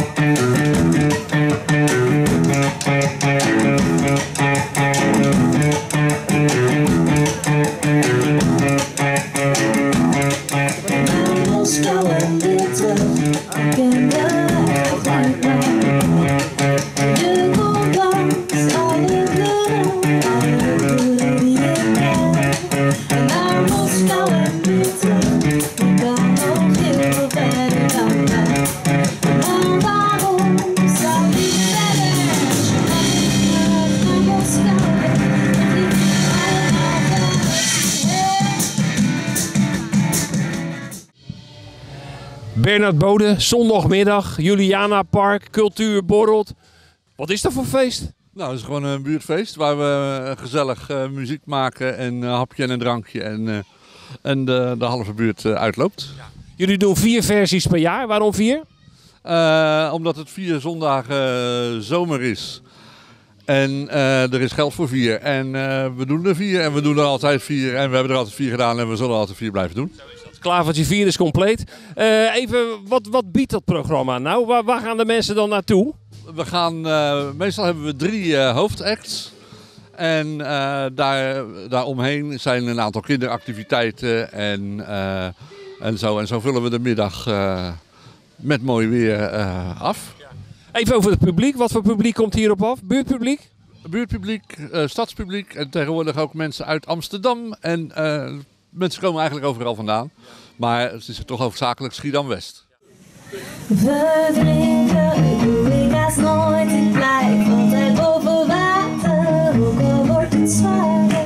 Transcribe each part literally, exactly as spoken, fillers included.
Bernard Bode, zondagmiddag, Juliana Park, cultuur borrelt. Wat is dat voor feest? Nou, het is gewoon een buurtfeest waar we gezellig uh, muziek maken en een uh, hapje en een drankje en, uh, en de, de halve buurt uh, uitloopt. Ja. Jullie doen vier versies per jaar, waarom vier? Uh, omdat het vier zondagen uh, zomer is. En uh, er is geld voor vier. En uh, we doen er vier en we doen er altijd vier. En we hebben er altijd vier gedaan en we zullen altijd vier blijven doen. Klavertje vier is compleet. Uh, even, wat, wat biedt dat programma nou? Waar, waar gaan de mensen dan naartoe? We gaan, uh, meestal hebben we drie uh, hoofdacts. En uh, daar, daaromheen zijn een aantal kinderactiviteiten en, uh, en zo. En zo vullen we de middag uh, met mooi weer uh, af. Even over het publiek. Wat voor publiek komt hierop af? Buurtpubliek? Buurtpubliek, uh, stadspubliek en tegenwoordig ook mensen uit Amsterdam. En uh, mensen komen eigenlijk overal vandaan. Maar het is toch hoofdzakelijk Schiedam-West. We drinken, doe ik haast nooit. Ik blijf altijd boven water, ook al wordt het zwaarder.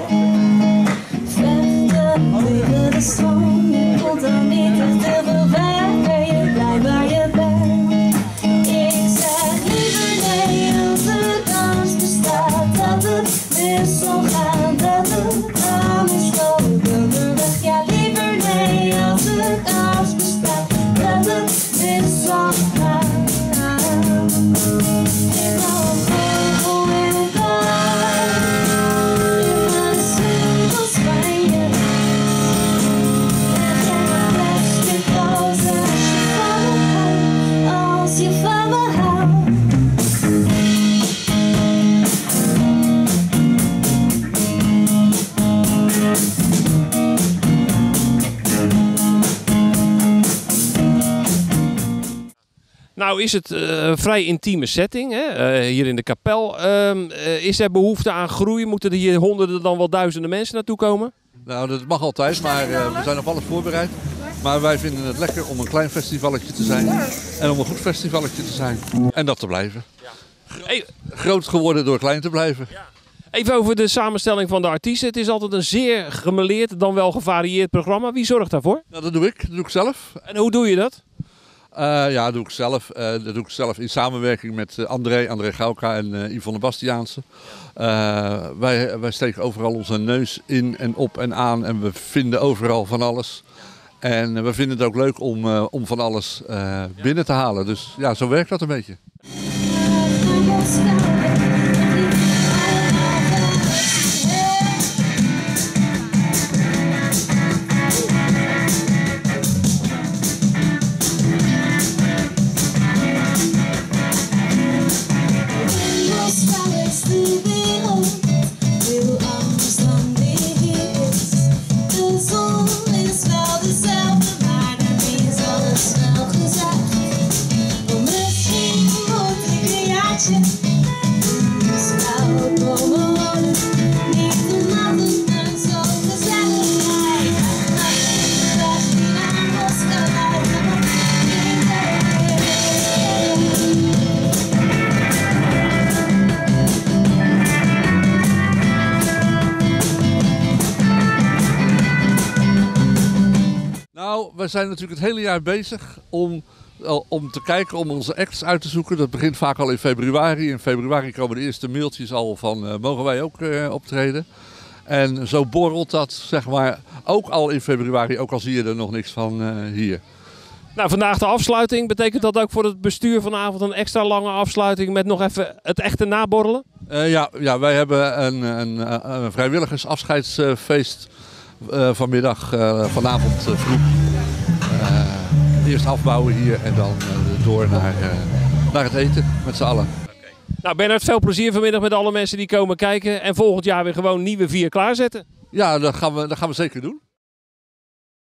Vechten tegen de stroom, je komt dan niet echt te veel verder. Je blijft waar je bent. Ik zeg liever nee als de kans bestaat dat het mis zal gaan, dat het aan is lopen de weg. Ja, liever nee als de kans bestaat dat het mis zal gaan. Ik hou een vogel in het bal, in mijn singels van je. En geen plastic rozen als je van me houdt. Nou is het uh, een vrij intieme setting, hè? Uh, hier in de kapel. Uh, uh, is er behoefte aan groei? Moeten er hier honderden dan wel duizenden mensen naartoe komen? Nou, dat mag altijd, maar uh, we zijn op alles voorbereid. Maar wij vinden het lekker om een klein festivalletje te zijn. En om een goed festivalletje te zijn. En dat te blijven. Hey. Groot geworden door klein te blijven. Even over de samenstelling van de artiesten. Het is altijd een zeer gemêleerd, dan wel gevarieerd programma. Wie zorgt daarvoor? Nou, dat doe ik. Dat doe ik zelf. En hoe doe je dat? Uh, ja, dat doe ik zelf. Uh, dat doe ik zelf in samenwerking met uh, André, André Gauka en uh, Yvonne Bastiaanse. Uh, wij, wij steken overal onze neus in en op en aan en we vinden overal van alles. En uh, we vinden het ook leuk om, uh, om van alles uh, binnen te halen. Dus ja, zo werkt dat een beetje. Nou, wij zijn natuurlijk het hele jaar bezig om, om te kijken, om onze acts uit te zoeken. Dat begint vaak al in februari. In februari komen de eerste mailtjes al van, uh, mogen wij ook uh, optreden? En zo borrelt dat, zeg maar, ook al in februari, ook al zie je er nog niks van uh, hier. Nou, vandaag de afsluiting. Betekent dat ook voor het bestuur vanavond een extra lange afsluiting met nog even het echte naborrelen? Uh, ja, ja, wij hebben een, een, een vrijwilligersafscheidsfeest uh, vanmiddag, uh, vanavond uh, vroeg. Uh, eerst afbouwen hier en dan uh, door naar uh, naar het eten met z'n allen. Nou Bernard, veel plezier vanmiddag met alle mensen die komen kijken. En volgend jaar weer gewoon nieuwe vier klaarzetten. Ja, dat gaan we, dat gaan we zeker doen.